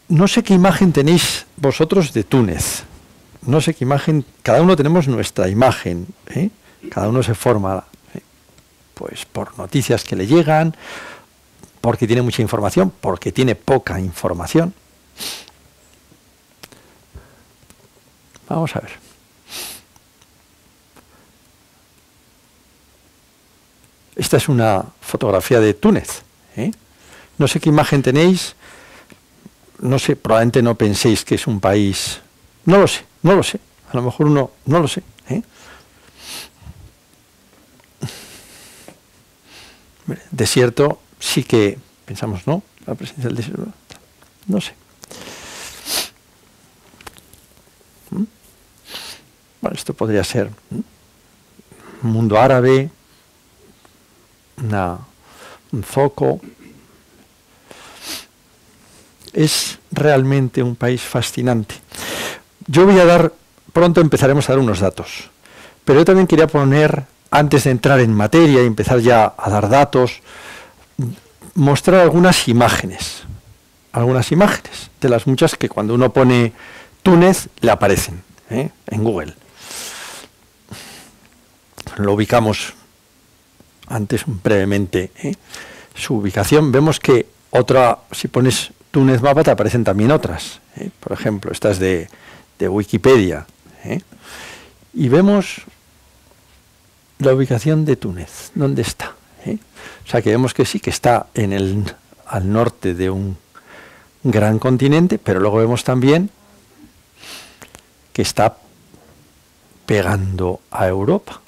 No sé qué imagen tenéis vosotros de Túnez. No sé qué imagen, cada uno tenemos nuestra imagen, ¿eh? Cada uno se forma, pues por noticias que le llegan, porque tiene mucha información, porque tiene poca información. Vamos a ver. Esta es una fotografía de Túnez, ¿eh? No sé qué imagen tenéis, no sé, probablemente no penséis que es un país, no lo sé, no lo sé, a lo mejor uno, no lo sé, ¿eh? Desierto, sí que pensamos, ¿no? La presencia del desierto, no sé. Bueno, esto podría ser mundo árabe, un zoco. Es realmente un país fascinante. Yo voy a dar, pronto empezaremos a dar unos datos, pero yo también quería poner, antes de entrar en materia y empezar ya a dar datos, mostrar algunas imágenes de las muchas que cuando uno pone Túnez le aparecen, ¿eh? En Google. Lo ubicamos antes brevemente, ¿eh? Su ubicación, vemos que otra, si pones Túnez mapa te aparecen también otras, ¿eh? Por ejemplo, esta es de Wikipedia, ¿eh? Y vemos la ubicación de Túnez, ¿dónde está? ¿Eh? O sea que vemos que sí, que está al norte de un gran continente, pero luego vemos también que está pegando a Europa.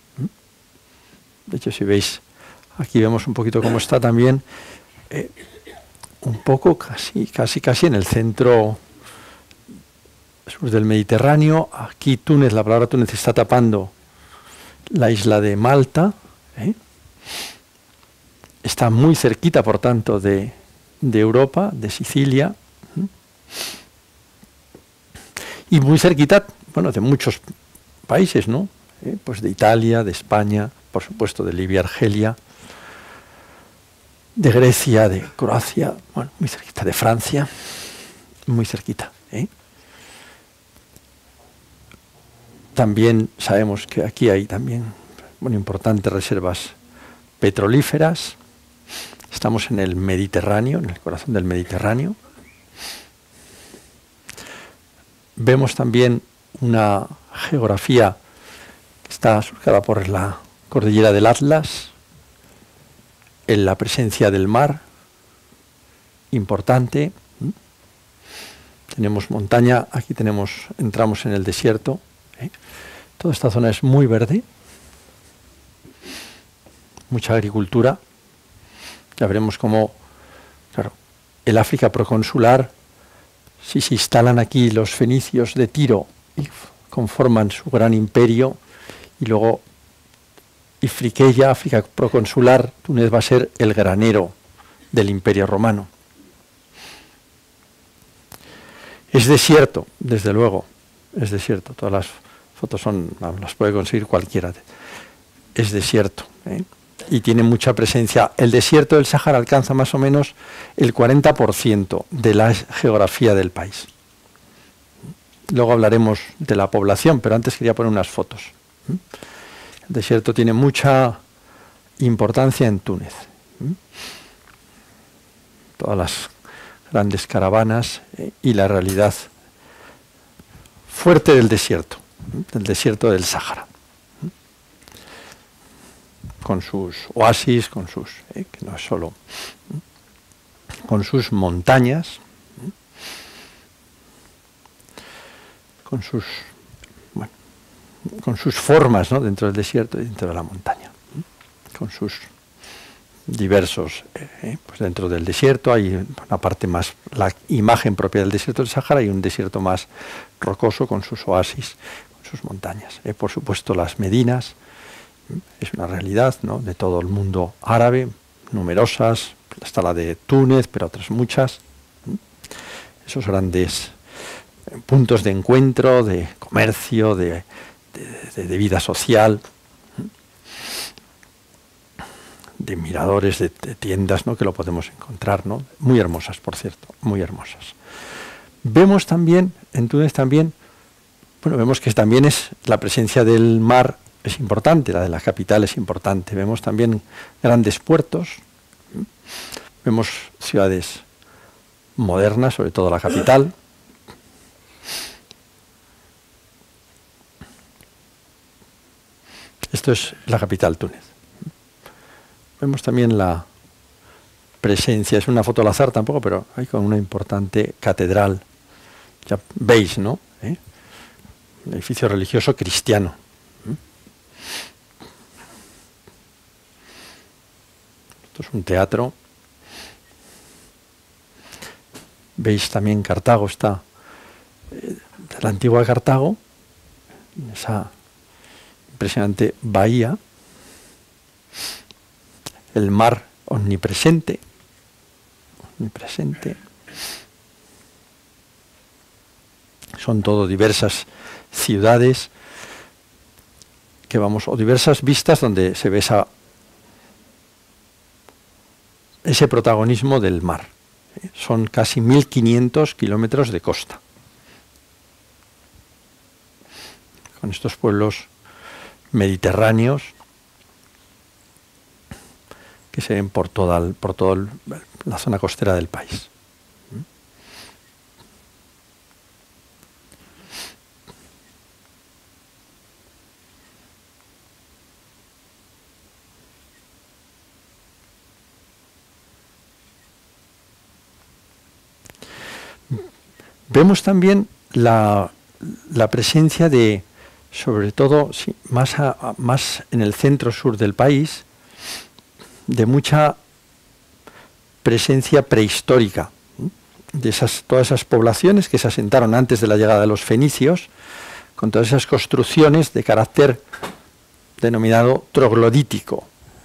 De hecho, si veis, aquí vemos un poquito cómo está también, un poco casi en el centro sur del Mediterráneo. Aquí Túnez, la palabra Túnez está tapando la isla de Malta, ¿eh? Está muy cerquita, por tanto, de Europa, de Sicilia, ¿eh? Y muy cerquita, bueno, de muchos países, ¿no? Pues de Italia, de España, por supuesto de Libia, Argelia, de Grecia, de Croacia, bueno, muy cerquita, de Francia, muy cerquita, ¿eh? También sabemos que aquí hay también muy importantes reservas petrolíferas. Estamos en el Mediterráneo, en el corazón del Mediterráneo. Vemos también una geografía que está surcada por la cordillera del Atlas, en la presencia del mar, importante. Tenemos montaña, aquí entramos en el desierto, ¿eh? Toda esta zona es muy verde, mucha agricultura. Ya veremos cómo, claro, el África proconsular, si se instalan aquí los fenicios de Tiro y conforman su gran imperio, y luego Ifriqueya, África proconsular, Túnez va a ser el granero del Imperio Romano. Es desierto, desde luego, es desierto. Todas las fotos las puede conseguir cualquiera. Es desierto, ¿eh? Y tiene mucha presencia. El desierto del Sáhara alcanza más o menos el 40% de la geografía del país. Luego hablaremos de la población, pero antes quería poner unas fotos. El desierto tiene mucha importancia en Túnez. Todas las grandes caravanas y la realidad fuerte del desierto del Sáhara. Con sus oasis, que no es solo, con sus montañas, con sus formas, ¿no? Dentro del desierto y dentro de la montaña, con sus diversos, pues dentro del desierto hay una parte más, la imagen propia del desierto del Sáhara, y un desierto más rocoso con sus oasis, con sus montañas. Por supuesto las medinas, es una realidad, ¿no? De todo el mundo árabe, numerosas, está la de Túnez, pero otras muchas. Esos grandes puntos de encuentro, de comercio, de vida social, de miradores, de tiendas, ¿no?, que lo podemos encontrar, ¿no? Muy hermosas, por cierto, muy hermosas. Vemos también, en Túnez también, bueno, vemos que también es la presencia del mar es importante, la de la capital es importante. Vemos también grandes puertos, vemos ciudades modernas, sobre todo la capital. Esto es la capital, Túnez. Vemos también la presencia, es una foto al azar tampoco, pero hay con una importante catedral. Ya veis, ¿no? Un edificio religioso cristiano. Esto es un teatro. Veis también Cartago, está la antigua Cartago, esa impresionante bahía, el mar omnipresente, son todo diversas ciudades que vamos, o diversas vistas donde se ve ese protagonismo del mar. Son casi 1.500 kilómetros de costa, con estos pueblos mediterráneos que se ven por toda la zona costera del país. Vemos también la presencia de, sobre todo, sí, más en el centro-sur del país, de mucha presencia prehistórica, de todas esas poblaciones que se asentaron antes de la llegada de los fenicios, con todas esas construcciones de carácter denominado troglodítico.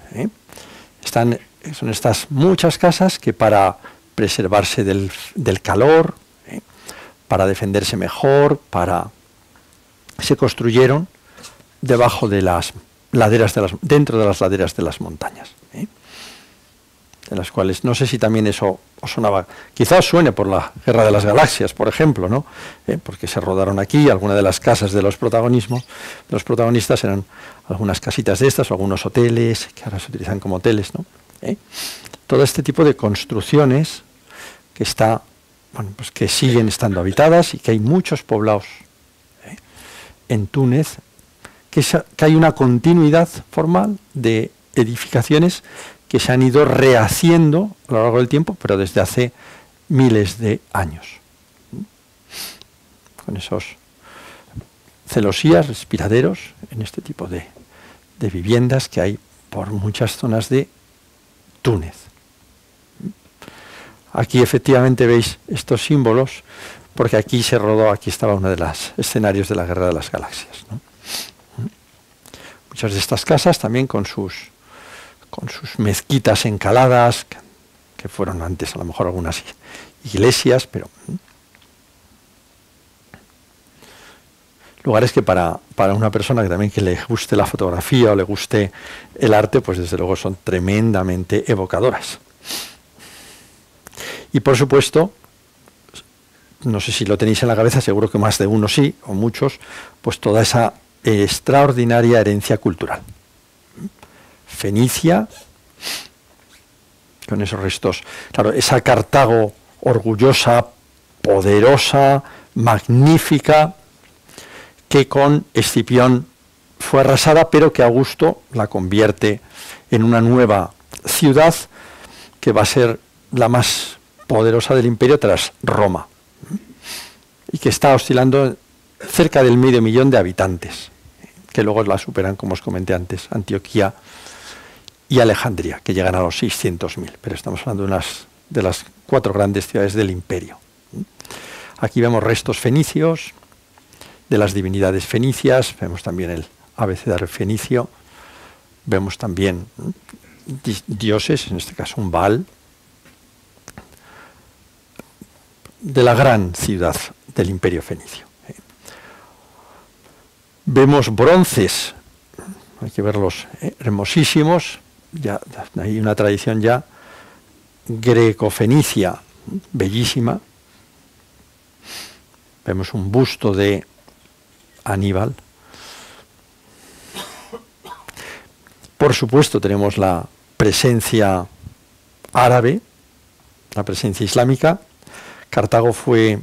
Son estas muchas casas que para preservarse del calor, para defenderse mejor, se construyeron debajo de las laderas dentro de las laderas de las montañas, de las cuales no sé si también eso os sonaba, quizás suene por la Guerra de las Galaxias, por ejemplo, ¿no? Porque se rodaron aquí, algunas de las casas de los protagonistas eran algunas casitas de estas, o algunos hoteles que ahora se utilizan como hoteles, ¿no? Todo este tipo de construcciones pues que siguen estando habitadas y que hay muchos poblados en Túnez, que hay una continuidad formal de edificaciones que se han ido rehaciendo a lo largo del tiempo, pero desde hace miles de años. Con esos celosías, respiraderos, en este tipo de viviendas que hay por muchas zonas de Túnez. Aquí efectivamente veis estos símbolos, porque aquí se rodó, aquí estaba uno de los escenarios de la Guerra de las Galaxias, ¿no? Muchas de estas casas también con sus mezquitas encaladas, que fueron antes a lo mejor algunas iglesias, pero lugares que para una persona que también que le guste la fotografía o le guste el arte, pues desde luego son tremendamente evocadoras. Y por supuesto, no sé si lo tenéis en la cabeza, seguro que más de uno sí, o muchos, pues toda esa extraordinaria herencia cultural. Fenicia, con esos restos. Claro, esa Cartago orgullosa, poderosa, magnífica, que con Escipión fue arrasada, pero que Augusto la convierte en una nueva ciudad que va a ser la más poderosa del imperio tras Roma, y que está oscilando cerca del 500.000 de habitantes, que luego la superan, como os comenté antes, Antioquía y Alejandría, que llegan a los 600.000, pero estamos hablando de las 4 grandes ciudades del imperio. Aquí vemos restos fenicios, de las divinidades fenicias, vemos también el abecedario fenicio, vemos también dioses, en este caso un Baal, de la gran ciudad del imperio fenicio. Vemos bronces, hay que verlos hermosísimos, ya hay una tradición ya greco-fenicia bellísima. Vemos un busto de Aníbal. Por supuesto tenemos la presencia árabe, la presencia islámica. Cartago fue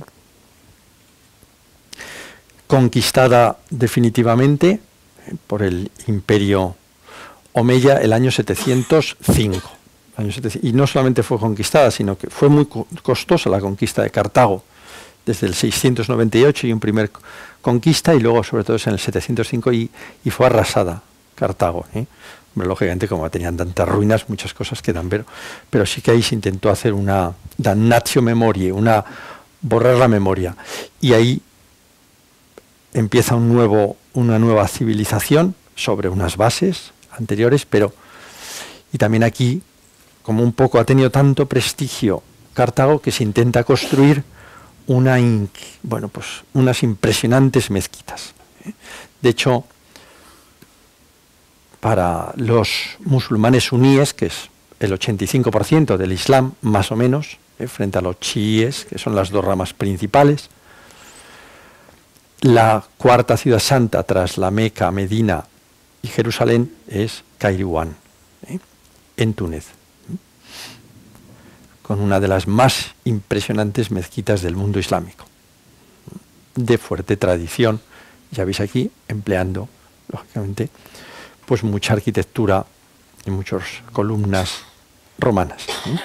conquistada definitivamente por el Imperio Omeya el año 705. Y no solamente fue conquistada, sino que fue muy costosa la conquista de Cartago, desde el 698 y un primer conquista, y luego sobre todo es en el 705 y fue arrasada Cartago. Hombre, lógicamente, como tenían tantas ruinas, muchas cosas quedan, pero sí que ahí se intentó hacer una damnatio memoriae, borrar la memoria. Y ahí empieza una nueva civilización sobre unas bases anteriores, y también aquí, como un poco ha tenido tanto prestigio Cartago, que se intenta construir unas impresionantes mezquitas. De hecho, para los musulmanes suníes, que es el 85% del Islam, más o menos, frente a los chiíes, que son las dos ramas principales, la cuarta ciudad santa tras la Meca, Medina y Jerusalén es Kairouan, en Túnez, con una de las más impresionantes mezquitas del mundo islámico, de fuerte tradición, ya veis aquí, empleando, lógicamente, pues mucha arquitectura y muchas columnas romanas.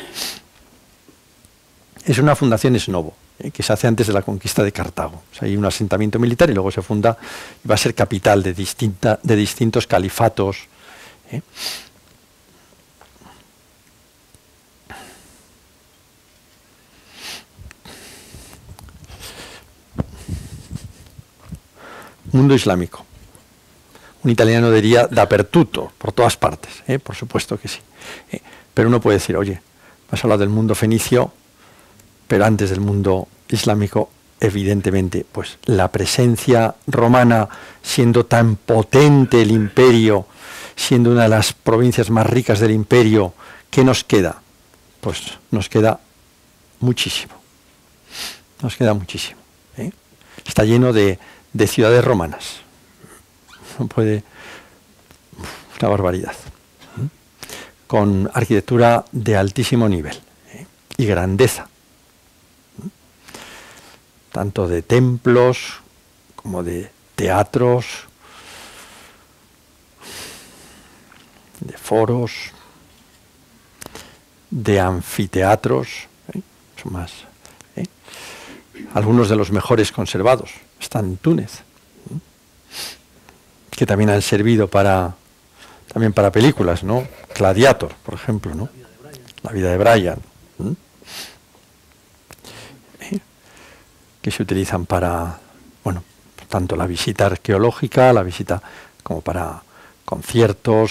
Es una fundación ex novo, que se hace antes de la conquista de Cartago. O sea, hay un asentamiento militar y luego se funda y va a ser capital de distintos califatos. Mundo islámico. Un italiano diría dappertutto, por todas partes, por supuesto que sí. Pero uno puede decir, oye, has hablado del mundo fenicio, pero antes del mundo islámico, evidentemente, pues la presencia romana, siendo tan potente el imperio, siendo una de las provincias más ricas del imperio, ¿qué nos queda? Pues nos queda muchísimo. Nos queda muchísimo. Está lleno de ciudades romanas. No puede, una barbaridad, con arquitectura de altísimo nivel y grandeza, tanto de templos como de teatros, de foros, de anfiteatros, son más, algunos de los mejores conservados están en Túnez, que también han servido también para películas, ¿no? Gladiator, por ejemplo, ¿no? La vida de Brian, que se utilizan para, bueno, tanto la visita arqueológica, la visita como para conciertos.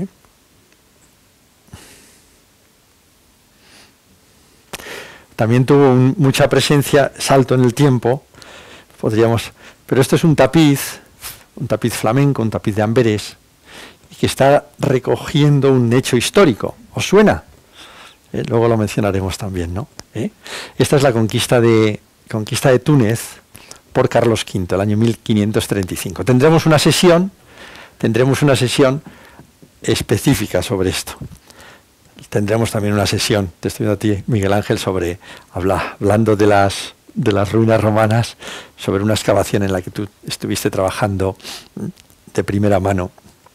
También tuvo mucha presencia, salto en el tiempo, pero esto es un tapiz flamenco, un tapiz de Amberes, y que está recogiendo un hecho histórico. ¿Os suena? Luego lo mencionaremos también, ¿no? Esta es la conquista de Túnez por Carlos V, el año 1535. Tendremos una sesión específica sobre esto. Tendremos también una sesión, te estoy viendo a ti, Miguel Ángel, hablando de las ruinas romanas, sobre una excavación en la que tú estuviste trabajando de primera mano.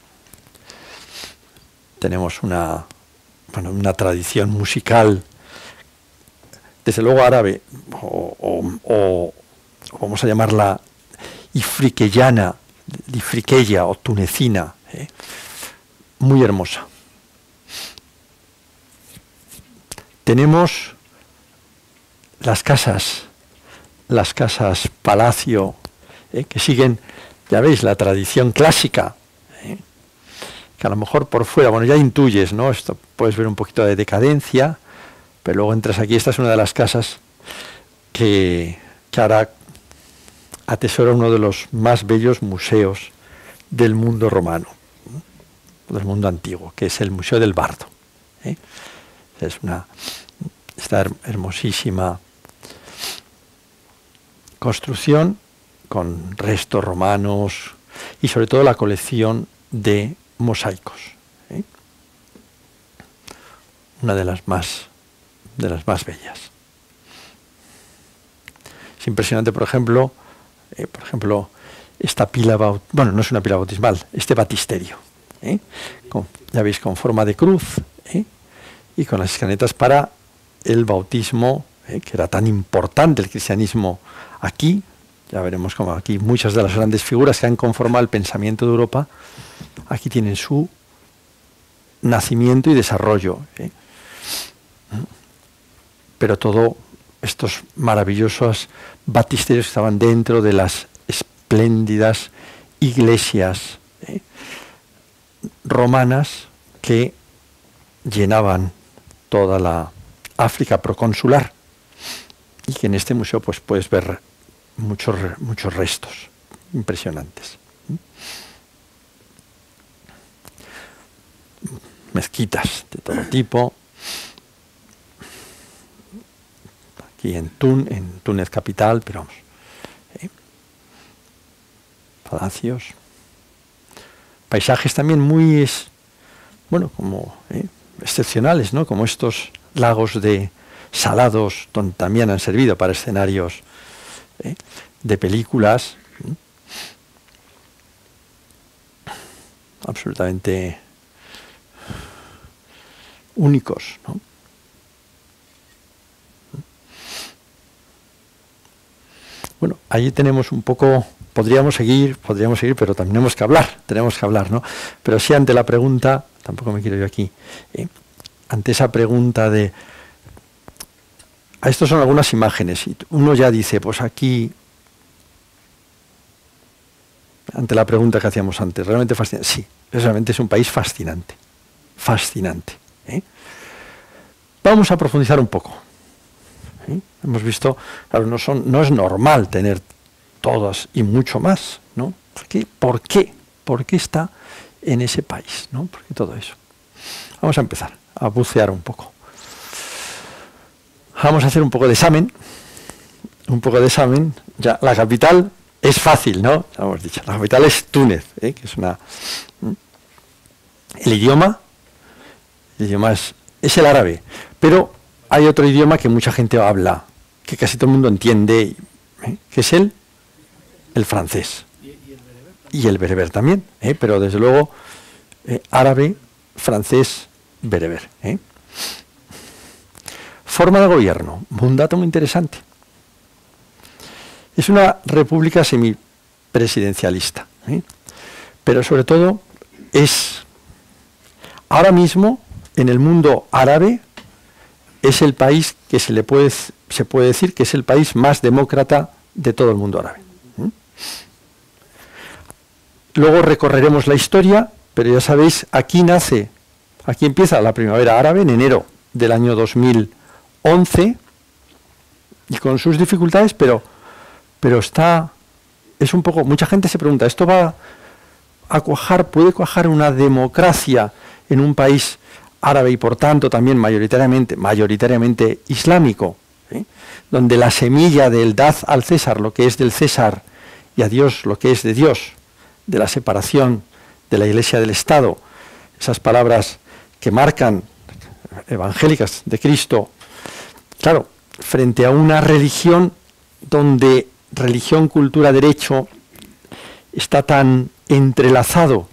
Tenemos una tradición musical, desde luego árabe, o vamos a llamarla ifriqueyana, ifriqueya o tunecina, muy hermosa. Tenemos las casas palacio, que siguen, ya veis, la tradición clásica, que a lo mejor por fuera, bueno, ya intuyes, ¿no? Esto puedes ver un poquito de decadencia, pero luego entras aquí. Esta es una de las casas que ahora atesora uno de los más bellos museos del mundo romano. del mundo antiguo, que es el Museo del Bardo. Es esta hermosísima construcción con restos romanos y sobre todo la colección de mosaicos. Una de las más bellas. Es impresionante, por ejemplo, esta pila, bueno, no es una pila bautismal, este batisterio, ya veis, con forma de cruz, y con las escaletas para el bautismo, que era tan importante el cristianismo aquí. Ya veremos cómo aquí muchas de las grandes figuras que han conformado el pensamiento de Europa, aquí tienen su nacimiento y desarrollo. Pero todo estos maravillosos batisterios estaban dentro de las espléndidas iglesias romanas que llenaban toda la África proconsular, y que en este museo pues puedes ver muchos restos impresionantes. Mezquitas de todo tipo. Aquí en Túnez capital, pero vamos. Palacios. Paisajes también muy, como excepcionales, ¿no? Como estos lagos salados, donde también han servido para escenarios de películas. Absolutamente únicos, ¿no? Bueno, allí tenemos un poco, podríamos seguir, pero también tenemos que hablar, ¿no? Pero sí, ante la pregunta, tampoco me quiero yo aquí, ante esa pregunta de, estas son algunas imágenes, y uno ya dice, pues aquí, ante la pregunta que hacíamos antes, realmente fascinante. Sí, realmente es un país fascinante, fascinante. Vamos a profundizar un poco. Hemos visto, claro, no es normal tener todas y mucho más, ¿no? ¿Por qué? ¿Por qué está en ese país, ¿no? ¿Por qué todo eso? Vamos a empezar a bucear un poco. Vamos a hacer un poco de examen. Ya, la capital es fácil, ¿no? Ya hemos dicho, la capital es Túnez, que es el idioma es el árabe, pero hay otro idioma que mucha gente habla, que casi todo el mundo entiende, que es el francés. Y el bereber también, pero desde luego árabe, francés, bereber. Forma de gobierno, un dato muy interesante. Es una república semipresidencialista, pero sobre todo es, ahora mismo, en el mundo árabe, es el país que se puede decir que es el país más demócrata de todo el mundo árabe. Luego recorreremos la historia, pero ya sabéis, aquí empieza la primavera árabe en enero del año 2011, y con sus dificultades, pero es un poco, mucha gente se pregunta, ¿esto va a cuajar, puede cuajar una democracia en un país árabe y por tanto también mayoritariamente islámico, donde la semilla del dad al César, lo que es del César, y a Dios lo que es de Dios, de la separación de la Iglesia del Estado, esas palabras que marcan evangélicas de Cristo, claro, frente a una religión donde religión, cultura, derecho está tan entrelazado.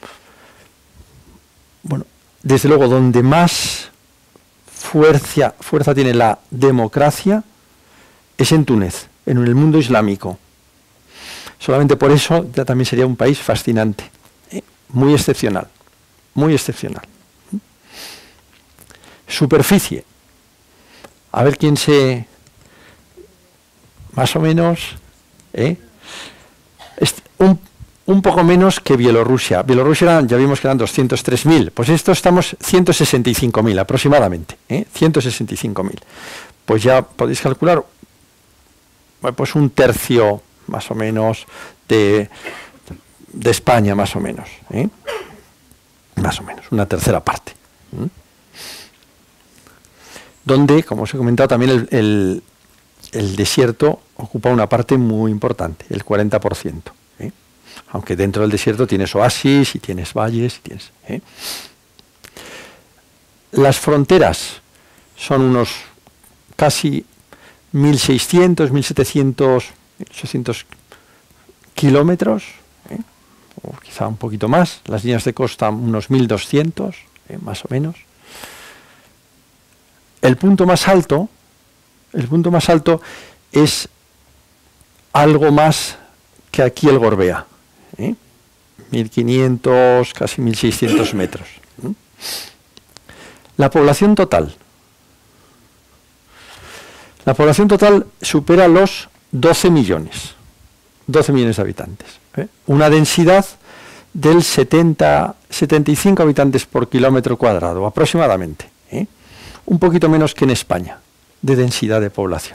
Bueno, desde luego, donde más fuerza tiene la democracia es en Túnez, en el mundo islámico. Solamente por eso ya también sería un país fascinante, muy excepcional, muy excepcional. Superficie. A ver quién más o menos, un poco menos que Bielorrusia. Bielorrusia ya vimos que eran 203.000, pues esto estamos 165.000 aproximadamente, 165.000. Pues ya podéis calcular, pues un tercio más o menos de España, más o menos. más o menos, una tercera parte. Donde, como os he comentado, también el desierto ocupa una parte muy importante, el 40%. Aunque dentro del desierto tienes oasis y tienes valles. Las fronteras son unos casi 1.600, 1.700, 1.800 kilómetros, o quizá un poquito más. Las líneas de costa unos 1.200, más o menos. El punto más alto es algo más que aquí el Gorbea, 1.500, casi 1.600 metros. La población total supera los 12 millones de habitantes. Una densidad del 75 habitantes por kilómetro cuadrado, aproximadamente. Un poquito menos que en España, de densidad de población.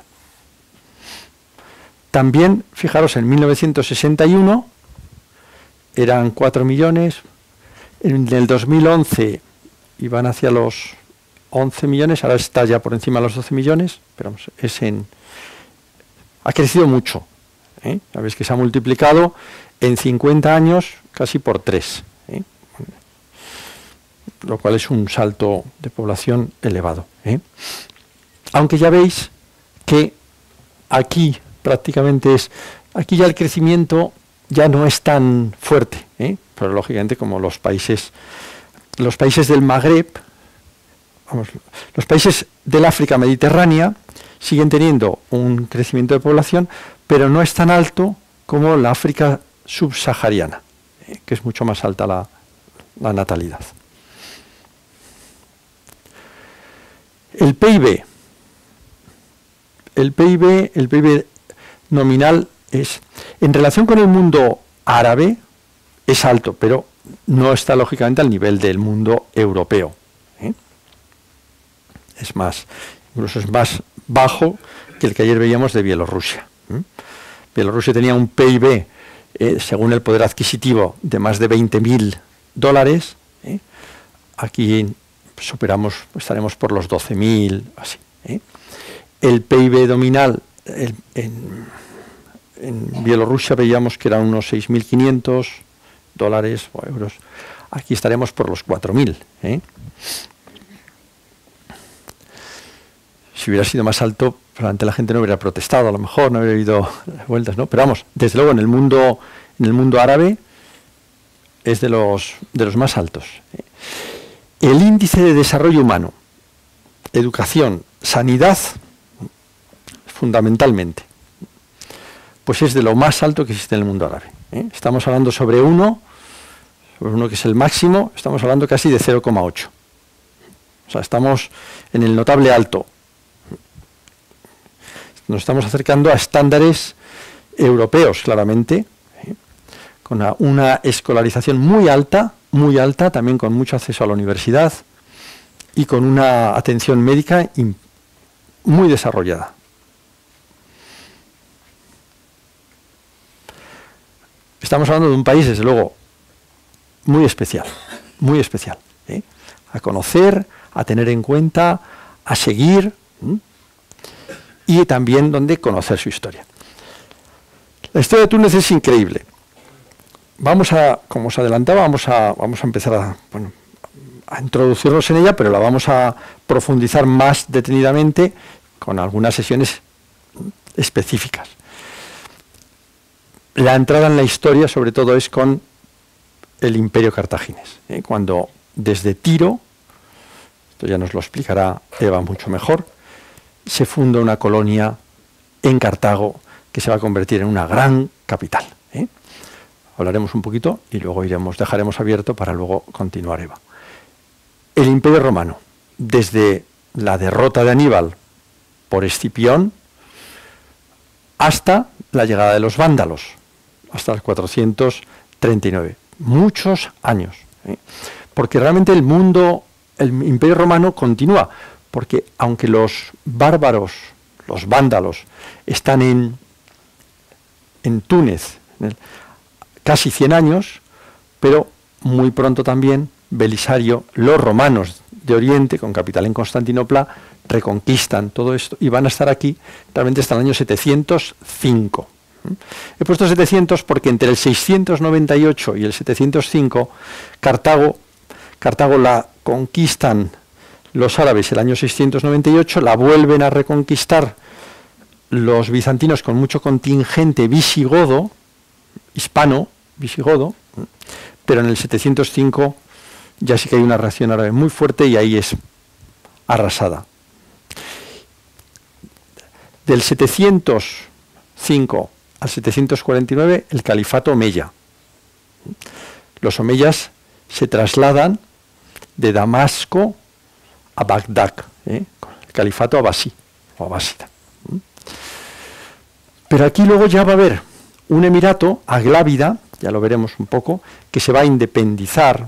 También, fijaros, en 1961 eran 4 millones, en el 2011 iban hacia los 11 millones, ahora está ya por encima de los 12 millones, pero vamos, ha crecido mucho. Sabéis que se ha multiplicado en 50 años casi por 3. Lo cual es un salto de población elevado. Aunque ya veis que aquí prácticamente aquí ya el crecimiento ya no es tan fuerte, pero lógicamente como los países del Magreb, vamos, los países del África mediterránea siguen teniendo un crecimiento de población, pero no es tan alto como la África subsahariana, que es mucho más alta la natalidad. El PIB nominal en relación con el mundo árabe, es alto, pero no está lógicamente al nivel del mundo europeo. Incluso es más bajo que el que ayer veíamos de Bielorrusia. Bielorrusia tenía un PIB, según el poder adquisitivo, de más de $20.000. Aquí estaremos por los 12.000, así. El PIB nominal en Bielorrusia veíamos que eran unos $6.500 o euros. Aquí estaremos por los 4.000. Si hubiera sido más alto, probablemente la gente no hubiera protestado, a lo mejor no hubiera habido vueltas, ¿no? Pero vamos, desde luego en el mundo árabe es de los más altos. El índice de desarrollo humano, educación, sanidad, fundamentalmente, pues es de lo más alto que existe en el mundo árabe. Estamos hablando sobre uno que es el máximo, estamos hablando casi de 0,8. O sea, estamos en el notable alto. Nos estamos acercando a estándares europeos, claramente, con una escolarización muy alta, también con mucho acceso a la universidad y con una atención médica muy desarrollada. Estamos hablando de un país, desde luego, muy especial, a conocer, a tener en cuenta, a seguir, y también donde conocer su historia. La historia de Túnez es increíble. Como os adelantaba, vamos a empezar a introducirnos en ella, pero la vamos a profundizar más detenidamente con algunas sesiones específicas. La entrada en la historia, sobre todo, es con el Imperio Cartaginés, cuando desde Tiro, esto ya nos lo explicará Eva mucho mejor, se funda una colonia en Cartago que se va a convertir en una gran capital. Hablaremos un poquito y luego dejaremos abierto para luego continuar, Eva. El Imperio Romano, desde la derrota de Aníbal por Escipión hasta la llegada de los vándalos, hasta el 439. Muchos años. Porque realmente el Imperio Romano continúa, porque aunque los bárbaros, los vándalos, están en Túnez casi 100 años, pero muy pronto también Belisario, los romanos de Oriente, con capital en Constantinopla, reconquistan todo esto y van a estar aquí realmente hasta el año 705. He puesto 700 porque entre el 698 y el 705 Cartago la conquistan los árabes el año 698, la vuelven a reconquistar los bizantinos con mucho contingente visigodo, hispano, visigodo, pero en el 705 ya sí que hay una reacción árabe muy fuerte y ahí es arrasada. Del 705 al 749 el califato omeya. Los omeyas se trasladan de Damasco a Bagdad, el califato abasí o abásida. Pero aquí luego ya va a haber un emirato, Aglávida, ya lo veremos un poco, que se va a independizar,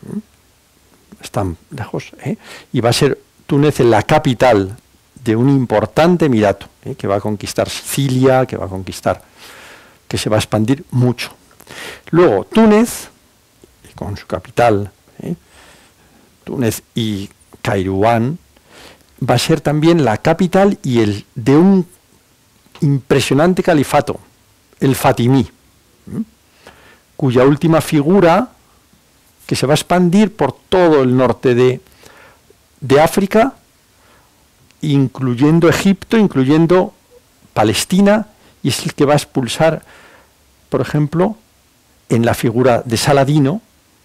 están lejos, y va a ser Túnez la capital de un importante emirato, que va a conquistar Sicilia, que se va a expandir mucho. Luego Túnez, con su capital, Túnez y Cairuán, va a ser también la capital y de un impresionante califato, el fatimí, cuya última figura, que se va a expandir por todo el norte de África, incluyendo Egipto, incluyendo Palestina, y es el que va a expulsar, por ejemplo, en la figura de Saladino,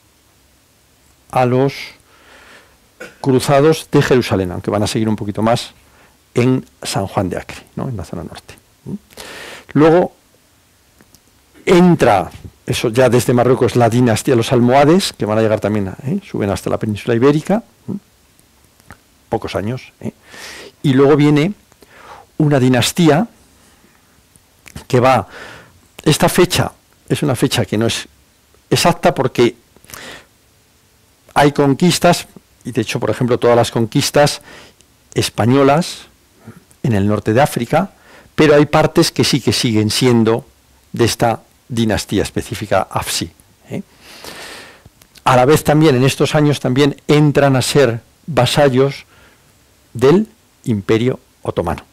a los cruzados de Jerusalén, aunque van a seguir un poquito más en San Juan de Acre, ¿no?, en la zona norte. Luego entra, eso ya desde Marruecos, la dinastía de los almohades, que van a llegar también, suben hasta la península ibérica, pocos años, y luego viene una dinastía que va, esta fecha es una fecha que no es exacta porque hay conquistas, y de hecho, por ejemplo, todas las conquistas españolas en el norte de África, pero hay partes que sí que siguen siendo de esta dinastía específica Hafsí. A la vez también, en estos años también entran a ser vasallos del Imperio Otomano.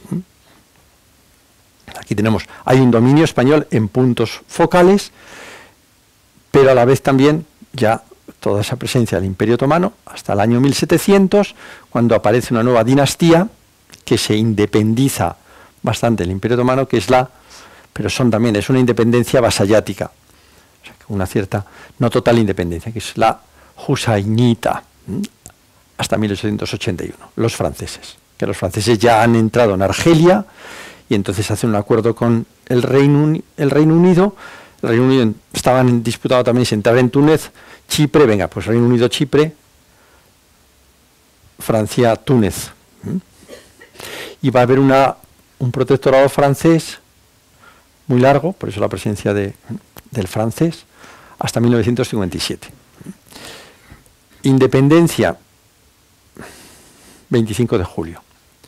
Aquí hay un dominio español en puntos focales, pero a la vez también ya toda esa presencia del Imperio Otomano hasta el año 1700, cuando aparece una nueva dinastía que se independiza bastante del Imperio Otomano, que es pero es una independencia vasallática, o sea, una cierta, no total independencia, que es la Husainita, hasta 1881, los franceses, que los franceses ya han entrado en Argelia y entonces hacen un acuerdo con el Reino Unido. El Reino Unido estaban disputado también si entrar en Túnez, Chipre, venga, pues Reino Unido, Chipre, Francia, Túnez. Y va a haber un protectorado francés muy largo, por eso la presencia del francés, hasta 1957. Independencia, 25 de julio.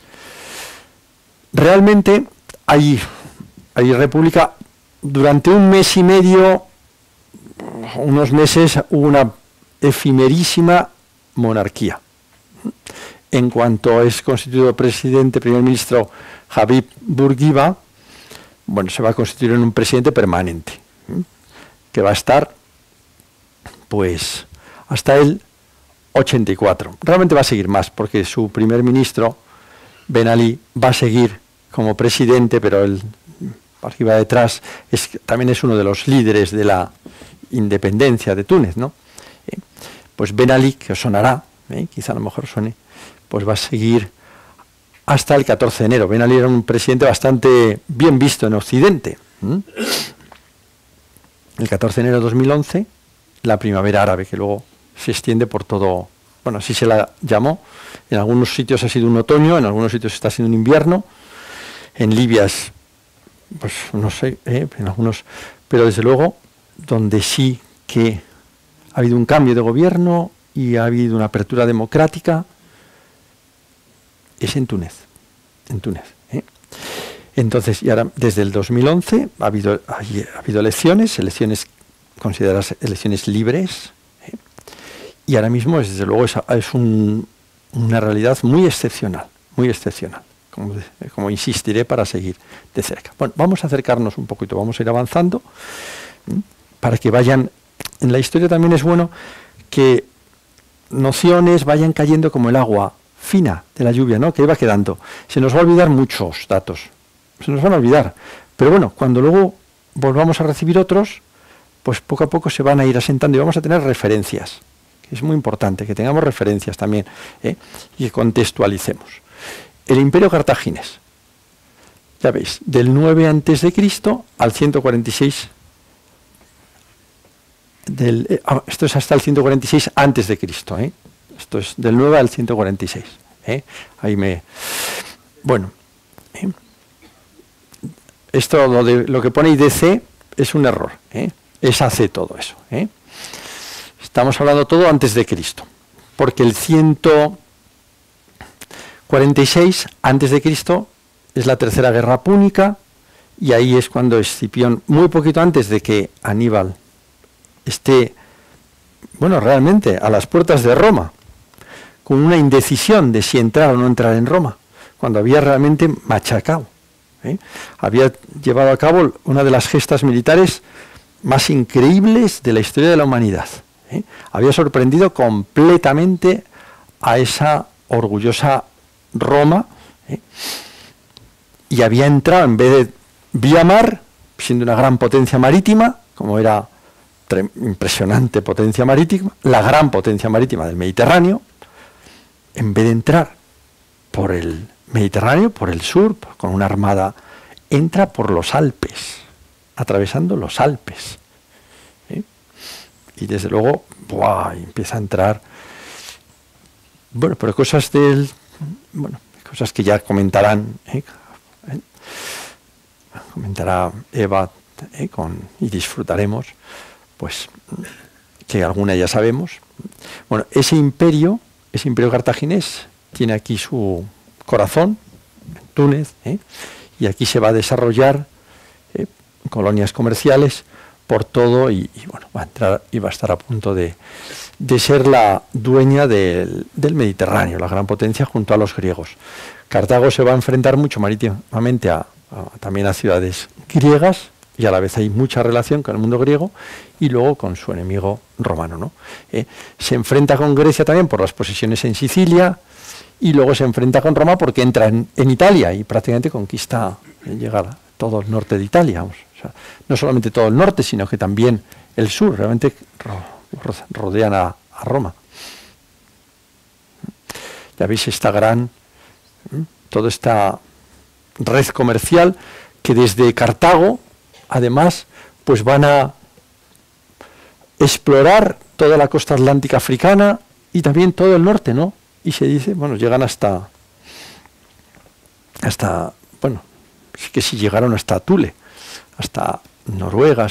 Realmente hay república. Durante un mes y medio, unos meses, hubo una efemerísima monarquía. En cuanto es constituido presidente, primer ministro Habib Bourguiba, se va a constituir en un presidente permanente, que va a estar, pues, hasta el 84. Realmente va a seguir más, porque su primer ministro, Ben Ali, va a seguir como presidente, pero él, arriba detrás, también es uno de los líderes de la independencia de Túnez, ¿no? Pues Ben Ali, que os sonará, quizá a lo mejor suene, pues va a seguir hasta el 14 de enero. Ben Ali era un presidente bastante bien visto en Occidente. El 14 de enero de 2011, la primavera árabe, que luego se extiende por todo, así se la llamó. En algunos sitios ha sido un otoño, en algunos sitios está siendo un invierno. En Libia es, pues no sé, en algunos, pero desde luego, donde sí que ha habido un cambio de gobierno y ha habido una apertura democrática, es en Túnez. Entonces, y ahora, desde el 2011 ha habido elecciones consideradas elecciones libres, y ahora mismo, desde luego, es una realidad muy excepcional, como insistiré para seguir de cerca. Bueno, vamos a acercarnos un poquito, vamos a ir avanzando, para que vayan... En la historia también es bueno que nociones vayan cayendo como el agua fina de la lluvia, ¿no? Que iba quedando. Se nos va a olvidar muchos datos, se nos van a olvidar, pero bueno, cuando luego volvamos a recibir otros, pues poco a poco se van a ir asentando y vamos a tener referencias. Es muy importante que tengamos referencias también, y que contextualicemos. El Imperio Cartaginés, ya veis, del 9 a.C. al 146, esto es hasta el 146 a.C., esto es del 9 al 146. Ahí me... Bueno, esto lo que pone IDC es un error, es AC todo eso. Estamos hablando todo antes de Cristo, porque el 146 antes de Cristo es la Tercera Guerra Púnica, y ahí es cuando Escipión, muy poquito antes de que Aníbal esté, bueno, realmente a las puertas de Roma, con una indecisión de si entrar o no entrar en Roma, cuando había realmente machacado. Había llevado a cabo una de las gestas militares más increíbles de la historia de la humanidad. Había sorprendido completamente a esa orgullosa Roma, y había entrado, en vez de vía mar, siendo una gran potencia marítima, como era impresionante potencia marítima, la gran potencia marítima del Mediterráneo, en vez de entrar por el Mediterráneo, por el sur, con una armada, entra por los Alpes, atravesando los Alpes. Y desde luego, ¡buah!, empieza a entrar, bueno, pero cosas cosas que ya comentarán, comentará Eva, y disfrutaremos, pues que alguna ya sabemos. Bueno, ese imperio cartaginés tiene aquí su corazón, Túnez, y aquí se va a desarrollar colonias comerciales por todo, y bueno, va a entrar y va a estar a punto de ser la dueña del Mediterráneo, la gran potencia junto a los griegos. Cartago se va a enfrentar mucho marítimamente también a ciudades griegas, y a la vez hay mucha relación con el mundo griego y luego con su enemigo romano, ¿no? Se enfrenta con Grecia también por las posesiones en Sicilia, y luego se enfrenta con Roma porque entra en Italia y prácticamente conquista, llega a todo el norte de Italia. O sea, no solamente todo el norte, sino que también el sur, realmente rodean a Roma. Ya veis toda esta red comercial que desde Cartago, además, pues van a explorar toda la costa atlántica africana y también todo el norte, ¿no? Y se dice, bueno, llegan hasta bueno, sí que sí llegaron hasta Thule, hasta Noruega,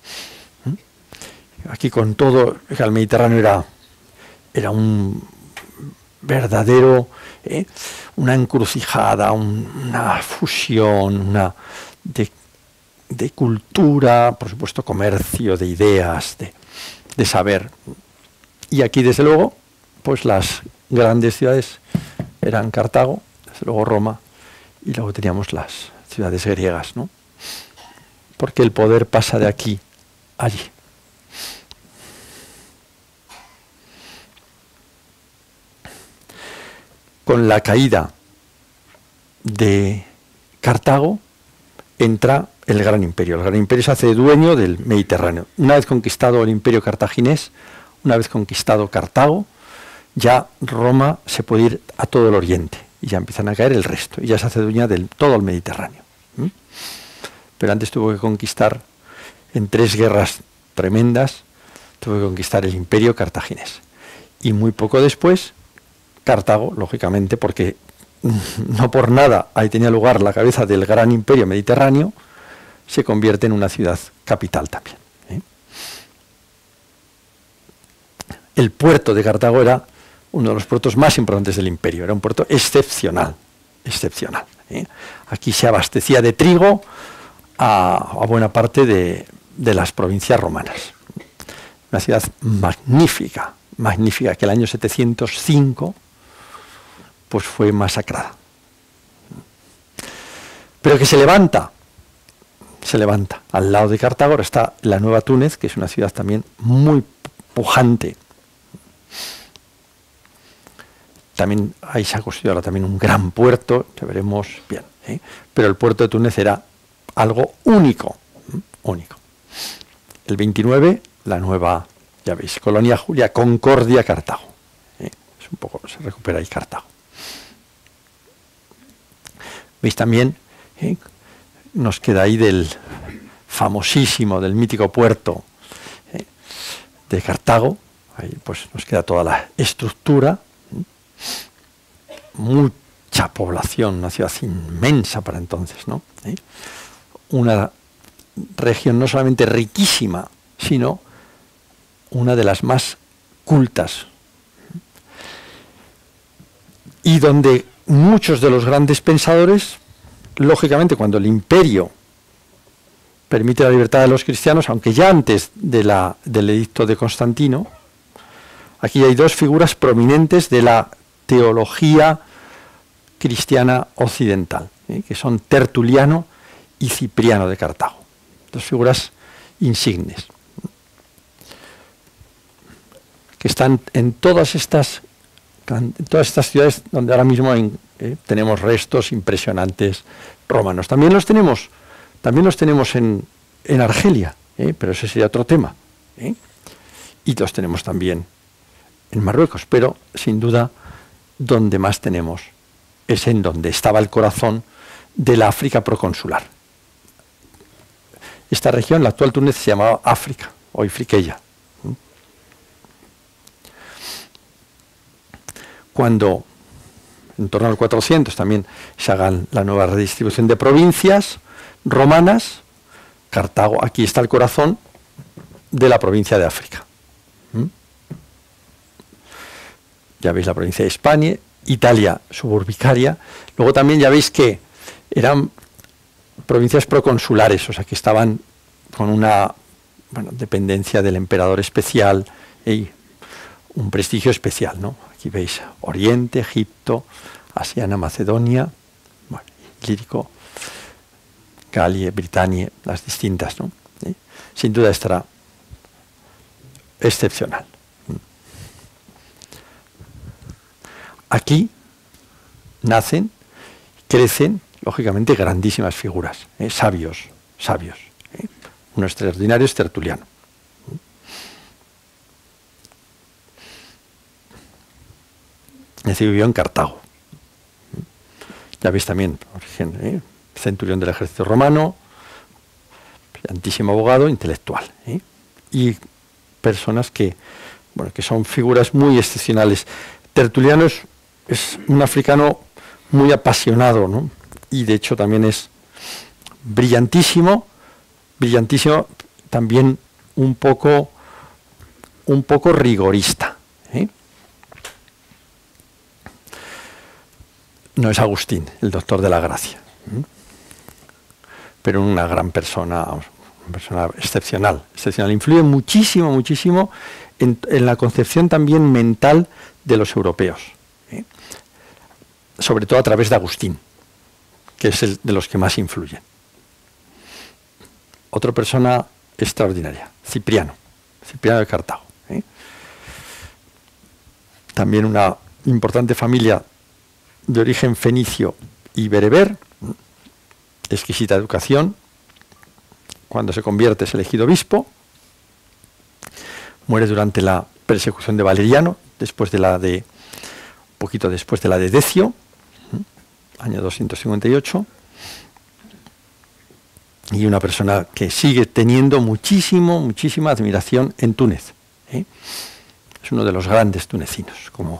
aquí con todo, el Mediterráneo era un verdadero, una encrucijada, una fusión, de cultura, por supuesto comercio, de ideas, de saber. Y aquí, desde luego, pues las grandes ciudades eran Cartago, desde luego Roma, y luego teníamos las ciudades griegas, ¿no? Porque el poder pasa de aquí a allí. Con la caída de Cartago entra el Gran Imperio. El Gran Imperio se hace dueño del Mediterráneo. Una vez conquistado el Imperio cartaginés, una vez conquistado Cartago, ya Roma se puede ir a todo el oriente y ya empiezan a caer el resto y ya se hace dueña de todo el Mediterráneo. Pero antes tuvo que conquistar, en 3 guerras tremendas, tuvo que conquistar el Imperio cartaginés. Y muy poco después, Cartago, lógicamente, porque no por nada ahí tenía lugar la cabeza del gran imperio mediterráneo, se convierte en una ciudad capital también. El puerto de Cartago era uno de los puertos más importantes del imperio, era un puerto excepcional. Aquí se abastecía de trigo a buena parte de las provincias romanas. Una ciudad magnífica, magnífica, que el año 705 pues fue masacrada. Pero que se levanta. Al lado de Cartago ahora está la Nueva Túnez, que es una ciudad también muy pujante. También ahí se ha construido ahora también un gran puerto, que veremos bien, ¿eh? Pero el puerto de Túnez era algo único, único. El 29, la nueva, ya veis, Colonia Julia, Concordia, Cartago. Es un poco, se recupera ahí Cartago. Veis también, nos queda ahí del famosísimo, del mítico puerto de Cartago. Ahí pues nos queda toda la estructura. Mucha población, una ciudad inmensa para entonces, ¿no? Una región no solamente riquísima, sino una de las más cultas. Y donde muchos de los grandes pensadores, lógicamente cuando el imperio permite la libertad de los cristianos, aunque ya antes del edicto de Constantino, aquí hay dos figuras prominentes de la teología cristiana occidental, que son Tertuliano y Cipriano de Cartago, dos figuras insignes, que están en todas estas ciudades donde ahora mismo tenemos restos impresionantes romanos. También los tenemos en Argelia, pero ese sería otro tema. Y los tenemos también en Marruecos, pero sin duda donde más tenemos es en donde estaba el corazón de la África proconsular. Esta región, la actual Túnez, se llamaba África, o Ifriqueya. Cuando en torno al 400 también se haga la nueva redistribución de provincias romanas, Cartago, aquí está el corazón de la provincia de África. Ya veis la provincia de Hispania, Italia suburbicaria. Luego también ya veis que eran provincias proconsulares, o sea que estaban con una dependencia del emperador especial y un prestigio especial, ¿no? Aquí veis Oriente, Egipto, Asiana, Macedonia, Lírico, Galia, Britania, las distintas, ¿no? Sin duda estará excepcional. Aquí nacen, crecen, lógicamente, grandísimas figuras, sabios. Uno extraordinario es Tertuliano. Vivió en Cartago. Ya veis también, origen, centurión del ejército romano, brillantísimo abogado, intelectual. Y personas que son figuras muy excepcionales. Tertuliano es un africano muy apasionado, ¿no? Y de hecho también es brillantísimo, también un poco rigorista. No es Agustín, el doctor de la gracia, pero una gran persona, una persona excepcional. Influye muchísimo en la concepción también mental de los europeos, sobre todo a través de Agustín, que es el de los que más influyen. Otra persona extraordinaria, Cipriano de Cartago. También una importante familia de origen fenicio y bereber, exquisita educación. Cuando se convierte es elegido obispo, muere durante la persecución de Valeriano, poquito después de la de Decio, año 258, y una persona que sigue teniendo muchísima admiración en Túnez. Es uno de los grandes tunecinos,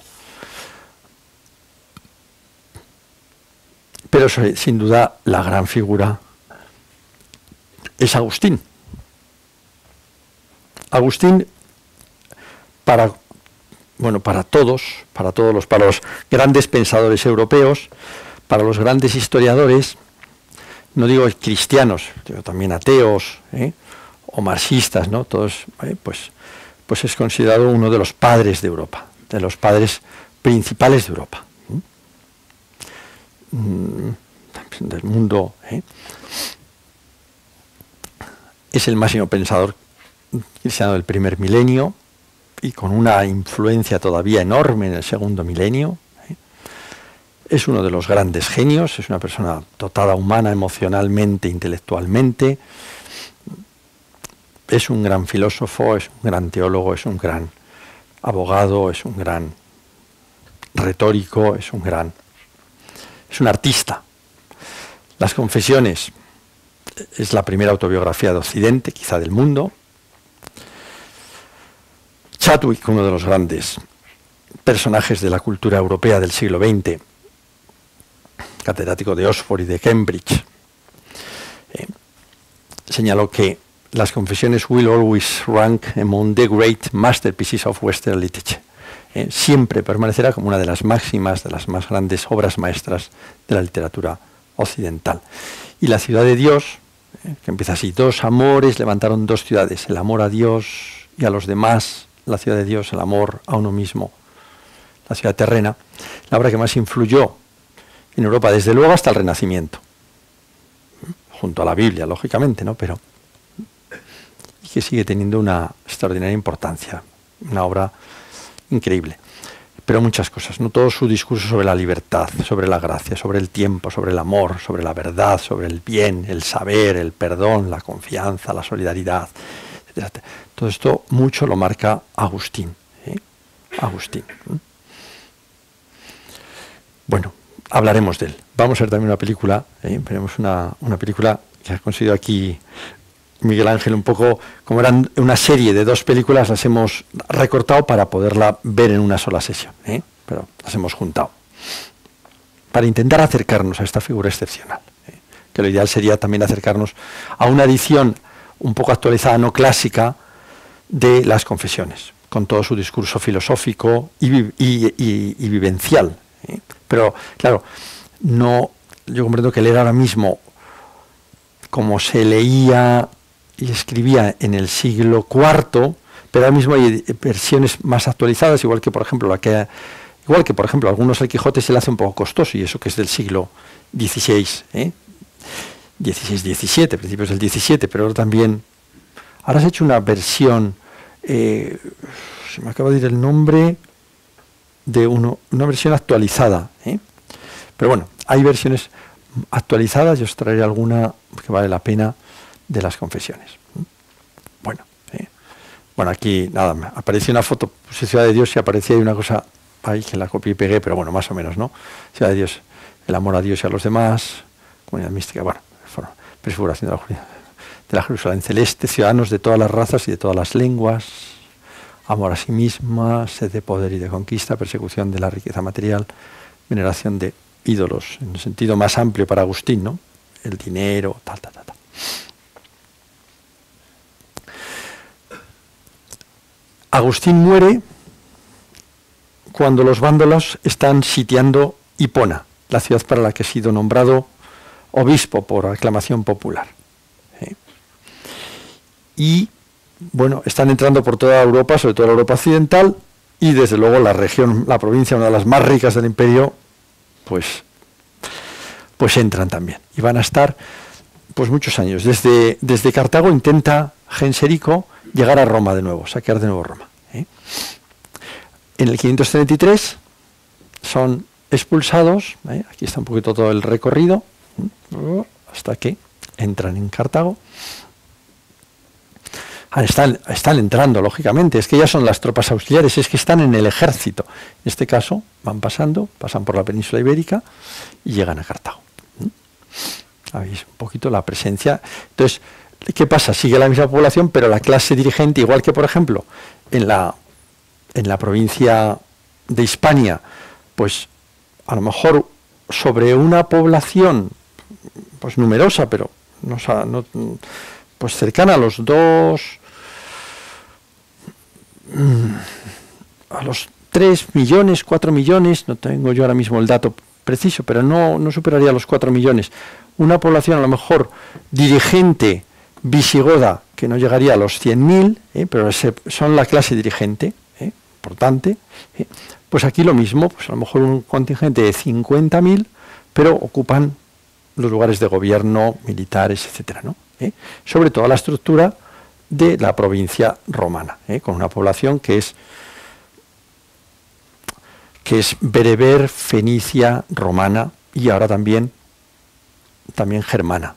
pero sin duda la gran figura es Agustín. Agustín, para todos los grandes pensadores europeos, para los grandes historiadores, no digo cristianos, digo también ateos, o marxistas, ¿no? Todos, pues pues es considerado uno de los padres de Europa, de los padres principales de Europa, del mundo. Es el máximo pensador cristiano del primer milenio y con una influencia todavía enorme en el segundo milenio. Es uno de los grandes genios, es una persona dotada humana, emocionalmente, intelectualmente. Es un gran filósofo, es un gran teólogo, es un gran abogado, es un gran retórico, es un artista. Las Confesiones es la primera autobiografía de Occidente, quizá del mundo. Chadwick, uno de los grandes personajes de la cultura europea del siglo XX, catedrático de Oxford y de Cambridge, señaló que Las Confesiones will always rank among the great masterpieces of Western literature. Siempre permanecerá como una de las máximas, de las más grandes obras maestras de la literatura occidental. Y La ciudad de Dios, que empieza así: dos amores levantaron dos ciudades, el amor a Dios y a los demás, la ciudad de Dios, el amor a uno mismo, la ciudad terrena, la obra que más influyó en Europa, desde luego hasta el Renacimiento, junto a la Biblia, lógicamente, ¿no? Pero y que sigue teniendo una extraordinaria importancia, una obra increíble. Pero muchas cosas, no todo su discurso sobre la libertad, sobre la gracia, sobre el tiempo, sobre el amor, sobre la verdad, sobre el bien, el saber, el perdón, la confianza, la solidaridad, etc. Todo esto mucho lo marca Agustín. Agustín. Bueno, hablaremos de él. Vamos a ver también una película, veremos una película que ha conseguido aquí Miguel Ángel, un poco, como eran una serie de dos películas, las hemos recortado para poderla ver en una sola sesión, pero las hemos juntado, para intentar acercarnos a esta figura excepcional, que lo ideal sería también acercarnos a una edición un poco actualizada, no clásica, de Las Confesiones, con todo su discurso filosófico y vivencial. Pero, claro, no, yo comprendo que leer ahora mismo como se leía y escribía en el siglo IV, pero ahora mismo hay versiones más actualizadas, igual que por ejemplo algunos El Quijote se le hace un poco costoso, y eso que es del siglo XVI, XVII, principios del XVII, pero ahora también, ahora se ha hecho una versión, se me acaba de ir el nombre, de una versión actualizada, pero bueno, hay versiones actualizadas, yo os traeré alguna que vale la pena, de Las Confesiones. Bueno, aquí nada, apareció una foto, puse Ciudad de Dios y aparecía ahí una cosa ahí que la copié y pegué, pero bueno, más o menos, ¿no? Ciudad de Dios, el amor a Dios y a los demás, comunidad mística, bueno, prefiguración de la Jerusalén celeste, ciudadanos de todas las razas y de todas las lenguas, amor a sí misma, sed de poder y de conquista, persecución de la riqueza material, veneración de ídolos, en el sentido más amplio para Agustín, ¿no? El dinero, tal. Agustín muere cuando los vándalos están sitiando Hipona, la ciudad para la que ha sido nombrado obispo por aclamación popular. Y, bueno, están entrando por toda Europa, sobre todo la Europa occidental, y desde luego la región, la provincia, una de las más ricas del imperio, pues entran también. Y van a estar pues muchos años. Desde Cartago intenta Genserico llegar a Roma de nuevo, saquear de nuevo Roma. En el 533 son expulsados, aquí está un poquito todo el recorrido, hasta que entran en Cartago. Están entrando, lógicamente, es que ya son las tropas auxiliares, es que están en el ejército. En este caso, pasan por la península ibérica y llegan a Cartago. Veis un poquito la presencia. Entonces, ¿qué pasa? Sigue la misma población, pero la clase dirigente, igual que, por ejemplo, en la provincia de Hispania, pues a lo mejor sobre una población pues numerosa, pero no, pues cercana a los 3 millones, 4 millones, no tengo yo ahora mismo el dato preciso, pero no superaría los 4 millones. Una población a lo mejor dirigente visigoda que no llegaría a los 100.000, pero son la clase dirigente, importante. Pues aquí lo mismo, pues a lo mejor un contingente de 50.000, pero ocupan los lugares de gobierno, militares, etcétera, ¿no? Sobre toda la estructura de la provincia romana, con una población que es bereber, fenicia, romana y ahora también germana,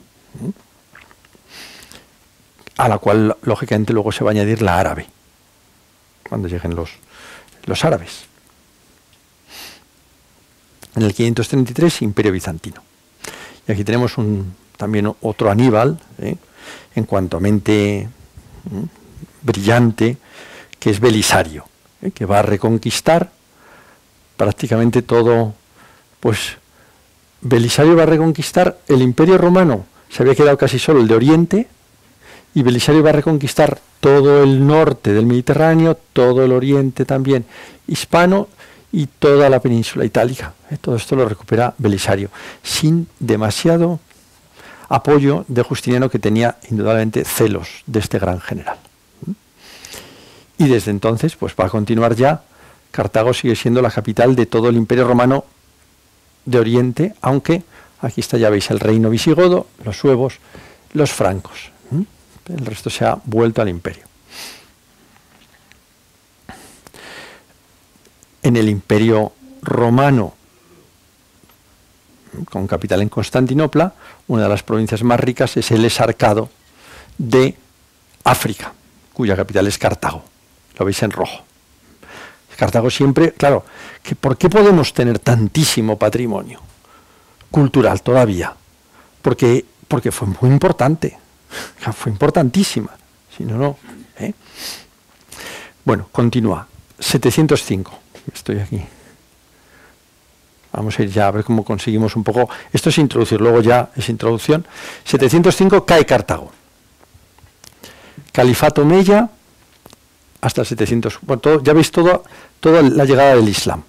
a la cual lógicamente luego se va a añadir la árabe cuando lleguen los árabes. En el 533, Imperio Bizantino. Y aquí tenemos también otro Aníbal, en cuanto a mente brillante, que es Belisario, que va a reconquistar prácticamente todo. Pues Belisario va a reconquistar el Imperio Romano, se había quedado casi solo el de Oriente, y Belisario va a reconquistar todo el norte del Mediterráneo, todo el oriente también hispano y toda la península itálica. Todo esto lo recupera Belisario, sin demasiado apoyo de Justiniano, que tenía indudablemente celos de este gran general. Y desde entonces pues va a continuar ya. Cartago sigue siendo la capital de todo el Imperio Romano de Oriente, aunque aquí está, ya veis, el reino visigodo, los suevos, los francos. El resto se ha vuelto al imperio. En el Imperio Romano, con capital en Constantinopla, una de las provincias más ricas es el Exarcado de África, cuya capital es Cartago. Lo veis en rojo. Cartago siempre, claro, ¿por qué podemos tener tantísimo patrimonio cultural todavía? Porque fue muy importante, fue importantísima, si no, no. Bueno, continúa. 705, estoy aquí. Vamos a ir ya a ver cómo conseguimos un poco. Esto es introducir, luego ya es introducción. 705 cae Cartago. Califato Omeya hasta el 700. Bueno, ya veis toda la llegada del Islam.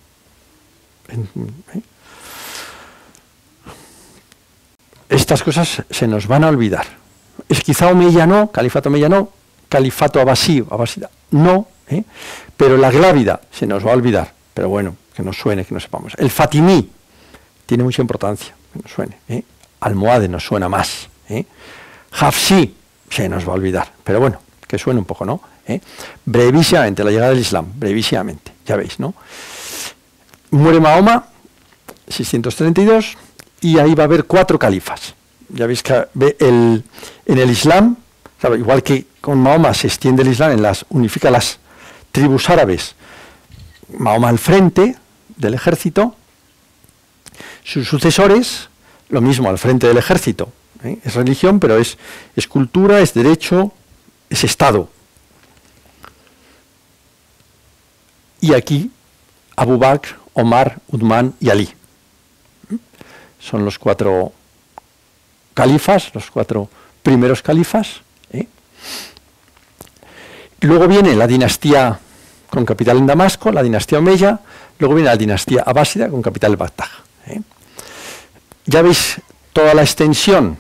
Estas cosas se nos van a olvidar. Es quizá Omeya no, Califato Omeya no, Califato Abasí, Abasida no, pero la Glávida se nos va a olvidar. Pero bueno, que nos suene, que no sepamos. El Fatimí tiene mucha importancia, que nos suene. Almohade nos suena más. Hafsí se nos va a olvidar, pero bueno, que suene un poco, ¿no? Brevísimamente, la llegada del Islam, brevísimamente, ya veis, ¿no? Muere Mahoma, 632, y ahí va a haber 4 califas. Ya veis que en el Islam, ¿sabe? Igual que con Mahoma se extiende el Islam, unifica las tribus árabes, Mahoma al frente del ejército, sus sucesores, lo mismo, al frente del ejército. Es religión, pero es cultura, es derecho, es Estado. Y aquí, Abu Bakr, Omar, Uthman y Ali. Son los 4 califas, los 4 primeros califas. Luego viene la dinastía con capital en Damasco, la dinastía Omeya, luego viene la dinastía Abásida con capital en Bagdad. Ya veis toda la extensión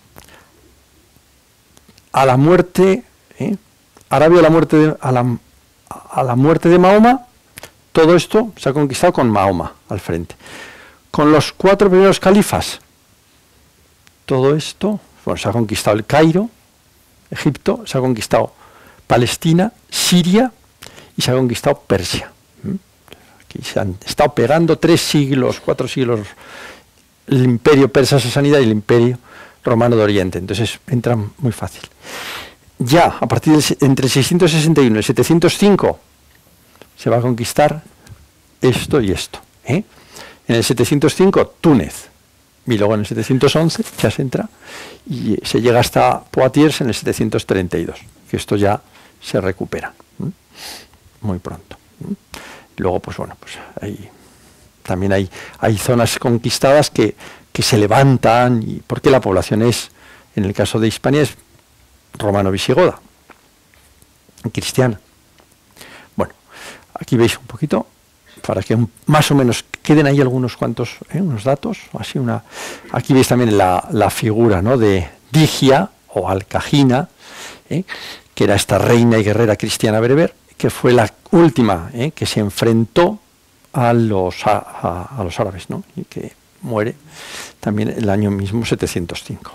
a la muerte, Arabia a la muerte de Mahoma. Todo esto se ha conquistado con Mahoma al frente. Con los 4 primeros califas, todo esto, bueno, se ha conquistado el Cairo, Egipto, se ha conquistado Palestina, Siria y se ha conquistado Persia. Aquí se han estado pegando 3 siglos, 4 siglos, el imperio persa sasanida y el imperio romano de Oriente. Entonces entran muy fácil. Ya a partir entre el 661 y el 705 se va a conquistar esto y esto. En el 705 Túnez, y luego en el 711 ya se entra y se llega hasta Poitiers en el 732, que esto ya se recupera muy pronto. Luego, pues bueno, pues también hay zonas conquistadas que se levantan, y porque la población es, en el caso de Hispania, es romano-visigoda, cristiana. Bueno, aquí veis un poquito, para que más o menos queden ahí algunos cuantos, unos datos. Así aquí veis también la figura, ¿no?, de Digia o Alcagina, que era esta reina y guerrera cristiana bereber, que fue la última que se enfrentó a los árabes, ¿no? Y que muere también el año mismo 705.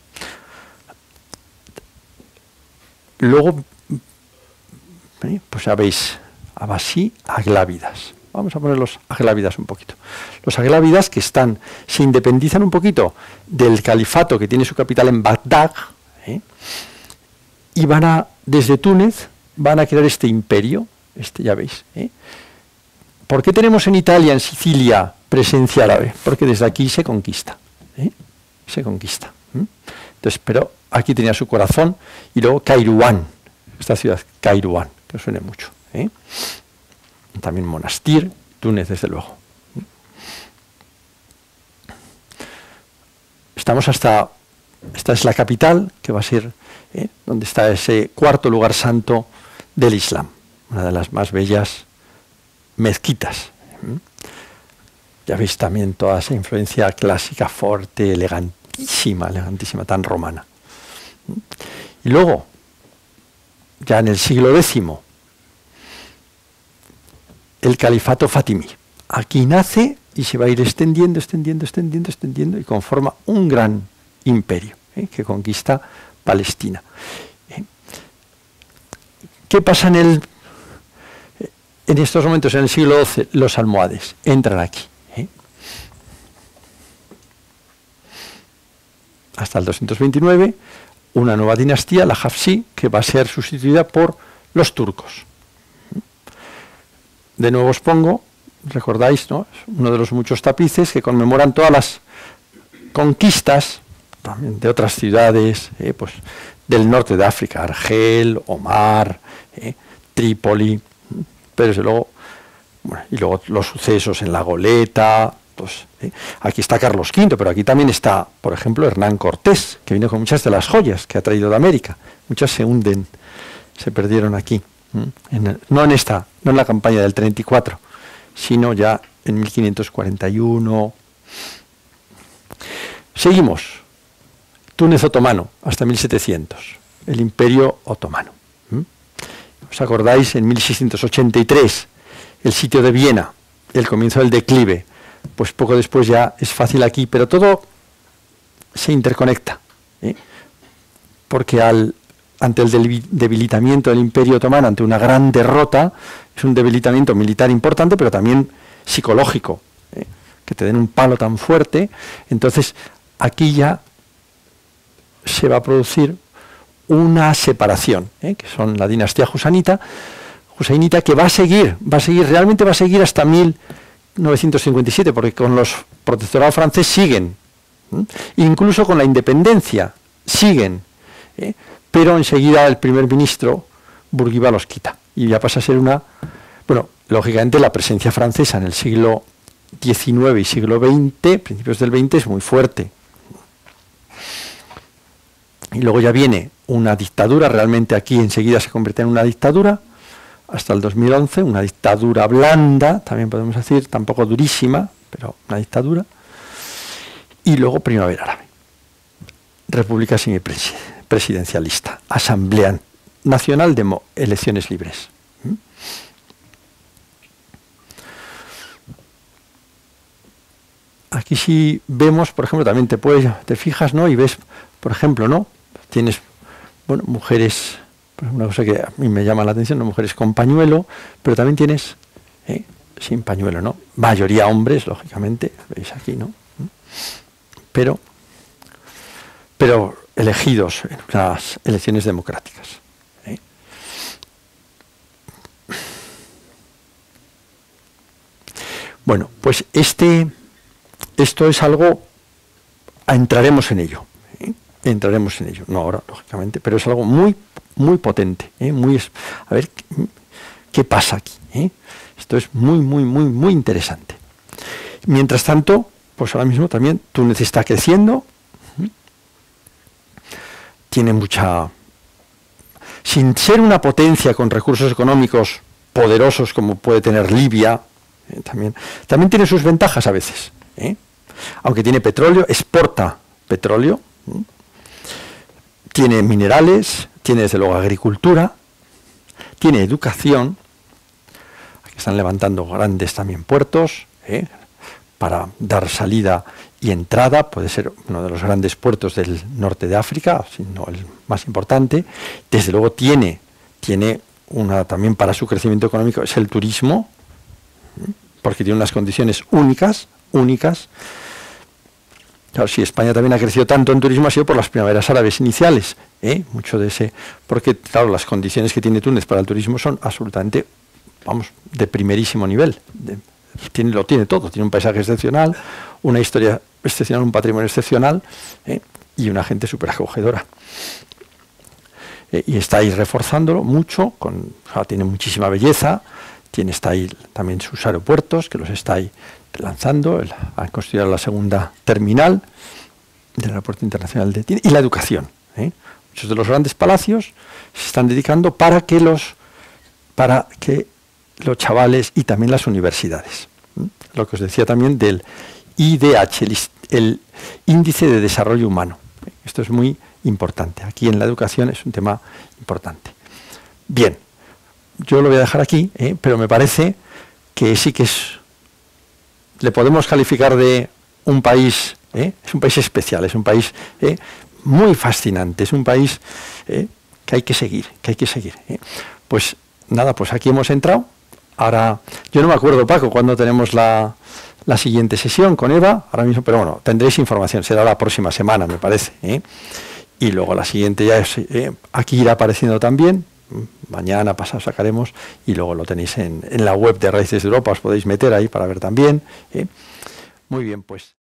Luego, pues ya veis, Abasí, Aglávidas. Vamos a poner los Aglávidas un poquito. Los Aglávidas que se independizan un poquito del califato que tiene su capital en Bagdad, y desde Túnez, van a crear este imperio, ya veis. ¿Por qué tenemos en Italia, en Sicilia, presencia árabe? Porque desde aquí se conquista. Se conquista. Entonces, pero aquí tenía su corazón, y luego Kairouan, esta ciudad, Kairouan, que os suene mucho. También Monastir, Túnez, desde luego. Estamos esta es la capital, que va a ser donde está ese cuarto lugar santo del Islam, una de las más bellas mezquitas. Ya veis también toda esa influencia clásica, fuerte, elegantísima, tan romana. Y luego, ya en el siglo X, el califato fatimí. Aquí nace y se va a ir extendiendo y conforma un gran imperio que conquista Palestina. ¿Qué pasa en estos momentos, en el siglo XII? Los almohades entran aquí. Hasta el 229, una nueva dinastía, la Hafsí, que va a ser sustituida por los turcos. De nuevo os pongo, recordáis, ¿no? Es uno de los muchos tapices que conmemoran todas las conquistas también de otras ciudades, pues, del norte de África, Argel, Omar, Trípoli, pero desde luego, bueno, y luego los sucesos en la Goleta. Pues, aquí está Carlos V, pero aquí también está, por ejemplo, Hernán Cortés, que vino con muchas de las joyas que ha traído de América. Muchas se hunden, se perdieron aquí. No en la campaña del 34, sino ya en 1541. Seguimos. Túnez otomano, hasta 1700, el Imperio Otomano. ¿Os acordáis? En 1683, el sitio de Viena, el comienzo del declive. Pues poco después ya es fácil aquí, pero todo se interconecta, porque ante el debilitamiento del Imperio Otomano, ante una gran derrota, es un debilitamiento militar importante, pero también psicológico, que te den un palo tan fuerte. Entonces aquí ya se va a producir una separación, que son la dinastía Husainita, que realmente va a seguir hasta 1957, porque con los protectorados franceses siguen, incluso con la independencia siguen, pero enseguida el primer ministro Bourguiba los quita y ya pasa a ser lógicamente la presencia francesa en el siglo XIX y siglo XX, principios del XX, es muy fuerte. Y luego ya viene una dictadura, realmente aquí enseguida se convierte en una dictadura, hasta el 2011, una dictadura blanda, también podemos decir, tampoco durísima, pero una dictadura. Y luego Primavera Árabe, república semipresidencialista, Asamblea Nacional de elecciones libres. Aquí sí vemos, por ejemplo, también te fijas, ¿no? Y ves, por ejemplo, ¿no? Tienes, mujeres, una cosa que a mí me llama la atención, ¿no? Mujeres con pañuelo, pero también tienes sin pañuelo, ¿no? Mayoría hombres, lógicamente, veis aquí, ¿no? Pero elegidos en las elecciones democráticas. Bueno, pues esto es algo, entraremos en ello, no ahora, lógicamente, pero es algo muy, muy potente, a ver qué pasa aquí. Esto es muy, muy, muy, muy interesante. Mientras tanto, pues ahora mismo también Túnez está creciendo, tiene sin ser una potencia con recursos económicos poderosos como puede tener Libia, también tiene sus ventajas a veces. Aunque tiene petróleo, exporta petróleo, tiene minerales, tiene desde luego agricultura, tiene educación. Aquí están levantando grandes también puertos, para dar salida y entrada. Puede ser uno de los grandes puertos del norte de África, si no el más importante. Desde luego tiene una también para su crecimiento económico, es el turismo, porque tiene unas condiciones únicas. Claro, si España también ha crecido tanto en turismo ha sido por las primaveras árabes iniciales, mucho de ese, porque claro, las condiciones que tiene Túnez para el turismo son absolutamente, vamos, de primerísimo nivel. Lo tiene todo, tiene un paisaje excepcional, una historia excepcional, un patrimonio excepcional, y una gente súper acogedora. Y está ahí reforzándolo mucho, tiene muchísima belleza, está ahí también sus aeropuertos, que los está ahí lanzando, ha construido la segunda terminal del aeropuerto internacional de Tiene, y la educación. Muchos de los grandes palacios se están dedicando para que los chavales y también las universidades. Lo que os decía también del IDH, el Índice de Desarrollo Humano. Esto es muy importante. Aquí en la educación es un tema importante. Bien, yo lo voy a dejar aquí, pero me parece que sí que le podemos calificar de un país, es un país especial, es un país muy fascinante, es un país que hay que seguir, Pues nada, pues aquí hemos entrado. Ahora, yo no me acuerdo, Paco, cuándo tenemos la siguiente sesión con Eva, ahora mismo, pero bueno, tendréis información, será la próxima semana, me parece. Y luego la siguiente ya es, aquí irá apareciendo también, mañana pasado sacaremos, y luego lo tenéis en la web de Raíces de Europa, os podéis meter ahí para ver también. Muy bien, pues.